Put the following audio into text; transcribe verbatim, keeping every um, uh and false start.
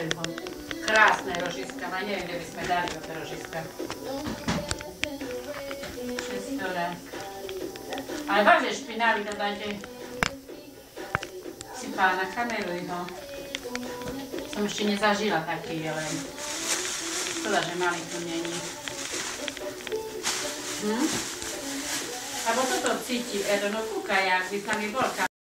Chcem ho. Krásne rožiska, ale neviem, kde by sme dali do tie rožiska. Šestorák. Ale vážne špinavý, to dajte si pána, kameruj ho. Som ešte nezažila taký jelen. Škoda, že malý tu není. Hm? Abo toto cíti, Edo, no kúkaj, ak by s nami bol.